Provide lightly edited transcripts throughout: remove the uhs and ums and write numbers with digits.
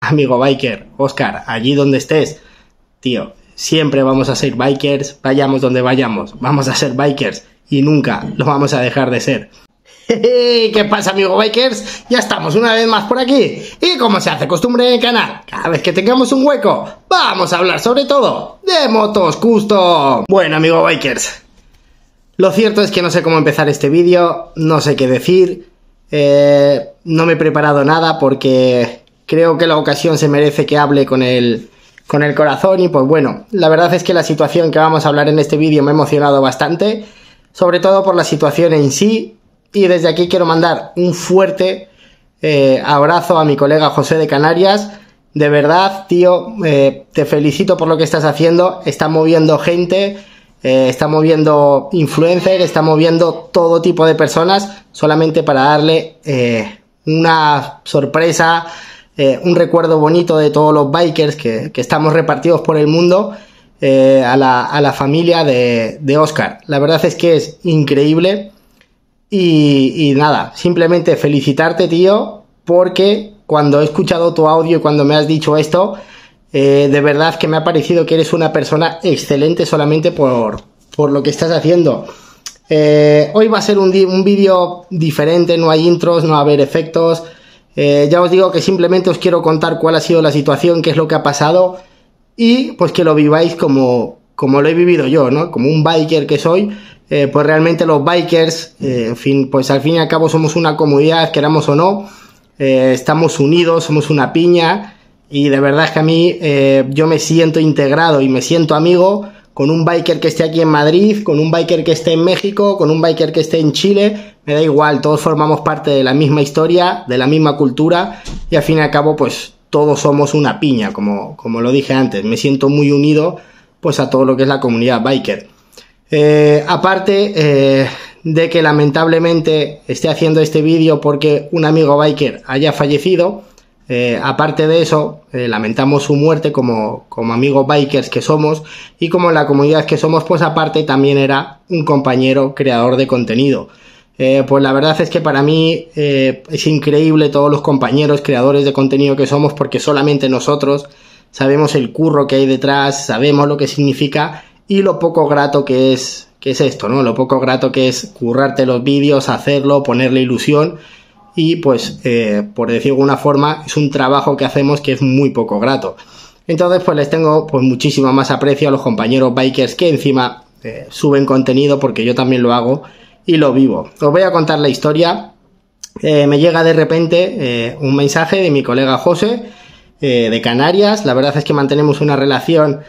amigo biker, Óscar, allí donde estés, tío, siempre vamos a ser bikers, vayamos donde vayamos, vamos a ser bikers y nunca lo vamos a dejar de ser. ¿Qué pasa, amigo bikers? Ya estamos una vez más por aquí y como se hace costumbre en el canal, cada vez que tengamos un hueco vamos a hablar sobre todo de motos custom. Bueno, amigo bikers, lo cierto es que no sé cómo empezar este vídeo, no sé qué decir, no me he preparado nada porque creo que la ocasión se merece que hable con el corazón y pues bueno, la verdad es que la situación que vamos a hablar en este vídeo me ha emocionado bastante, sobre todo por la situación en sí. Y desde aquí quiero mandar un fuerte abrazo a mi colega José de Canarias. De verdad, tío, te felicito por lo que estás haciendo. Está moviendo gente, está moviendo influencers, está moviendo todo tipo de personas solamente para darle una sorpresa, un recuerdo bonito de todos los bikers que estamos repartidos por el mundo a la familia de Óscar. La verdad es que es increíble. Y nada, simplemente felicitarte, tío, porque cuando he escuchado tu audio y cuando me has dicho esto, de verdad que me ha parecido que eres una persona excelente solamente por lo que estás haciendo. Hoy va a ser un vídeo diferente, no hay intros, no va a haber efectos. Ya os digo que simplemente os quiero contar cuál ha sido la situación, qué es lo que ha pasado y pues que lo viváis como lo he vivido yo, ¿no? Como un biker que soy. Pues realmente los bikers, en fin, pues al fin y al cabo somos una comunidad, queramos o no, estamos unidos, somos una piña y de verdad es que a mí yo me siento integrado y me siento amigo con un biker que esté aquí en Madrid, con un biker que esté en México, con un biker que esté en Chile, me da igual, todos formamos parte de la misma historia, de la misma cultura y al fin y al cabo pues todos somos una piña, como lo dije antes, me siento muy unido pues a todo lo que es la comunidad biker. Aparte de que lamentablemente esté haciendo este vídeo porque un amigo biker haya fallecido, aparte de eso, lamentamos su muerte como amigos bikers que somos y como la comunidad que somos, pues aparte también era un compañero creador de contenido. Pues la verdad es que para mí es increíble todos los compañeros creadores de contenido que somos porque solamente nosotros sabemos el curro que hay detrás, sabemos lo que significa y lo poco grato que es esto, ¿no? Lo poco grato que es currarte los vídeos, hacerlo, ponerle ilusión y pues, por decirlo de alguna forma, es un trabajo que hacemos que es muy poco grato. Entonces pues les tengo pues muchísimo más aprecio a los compañeros bikers que encima suben contenido porque yo también lo hago y lo vivo. Os voy a contar la historia. Me llega de repente un mensaje de mi colega José de Canarias. La verdad es que mantenemos una relación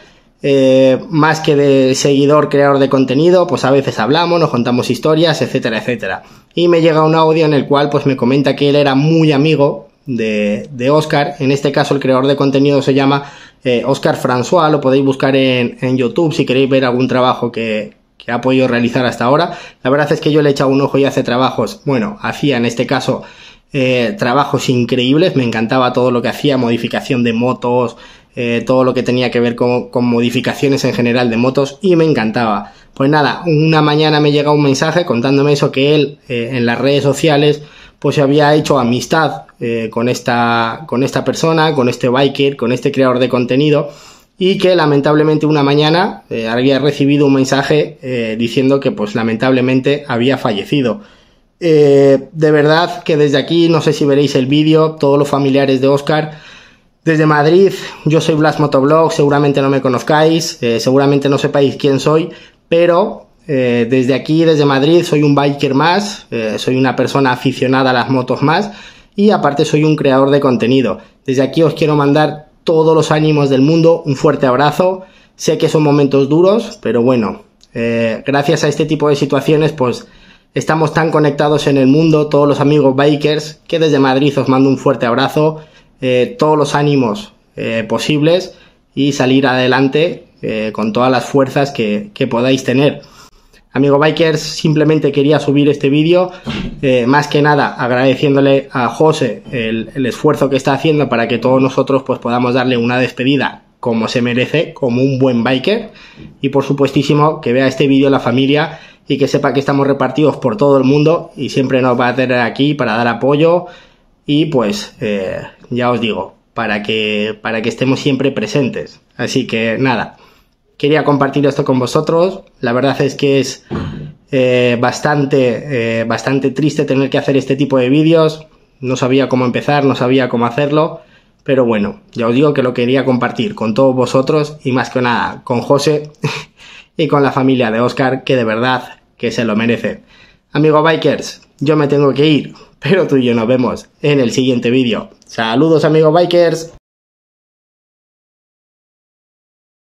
más que de seguidor creador de contenido, pues a veces hablamos, nos contamos historias, etcétera, etcétera. Y me llega un audio en el cual pues me comenta que él era muy amigo de Óscar. En este caso el creador de contenido se llama Óscar François, lo podéis buscar en YouTube si queréis ver algún trabajo que ha podido realizar hasta ahora. La verdad es que yo le he echado un ojo y hace trabajos, bueno, hacía en este caso trabajos increíbles, me encantaba todo lo que hacía, modificación de motos, todo lo que tenía que ver con modificaciones en general de motos y me encantaba. Pues nada, una mañana me llega un mensaje contándome eso, que él en las redes sociales pues se había hecho amistad con esta persona, con este biker, con este creador de contenido y que lamentablemente una mañana había recibido un mensaje diciendo que pues lamentablemente había fallecido. De verdad que desde aquí, no sé si veréis el vídeo, todos los familiares de Óscar, desde Madrid, yo soy Blas Motovlog, seguramente no me conozcáis, seguramente no sepáis quién soy, pero desde aquí, desde Madrid, soy un biker más, soy una persona aficionada a las motos más y aparte soy un creador de contenido. Desde aquí os quiero mandar todos los ánimos del mundo, un fuerte abrazo. Sé que son momentos duros, pero bueno, gracias a este tipo de situaciones pues estamos tan conectados en el mundo, todos los amigos bikers, que desde Madrid os mando un fuerte abrazo, todos los ánimos posibles y salir adelante con todas las fuerzas que podáis tener. Amigo bikers, simplemente quería subir este vídeo, más que nada agradeciéndole a José el esfuerzo que está haciendo para que todos nosotros pues podamos darle una despedida como se merece, como un buen biker, y por supuestísimo que vea este vídeo la familia y que sepa que estamos repartidos por todo el mundo y siempre nos va a tener aquí para dar apoyo y pues ya os digo, para que estemos siempre presentes. Así que nada, quería compartir esto con vosotros. La verdad es que es bastante triste tener que hacer este tipo de vídeos. No sabía cómo empezar, no sabía cómo hacerlo, pero bueno, ya os digo que lo quería compartir con todos vosotros y más que nada con José y con la familia de Óscar, que de verdad que se lo merece. Amigos bikers, yo me tengo que ir, pero tú y yo nos vemos en el siguiente vídeo. Saludos amigos bikers.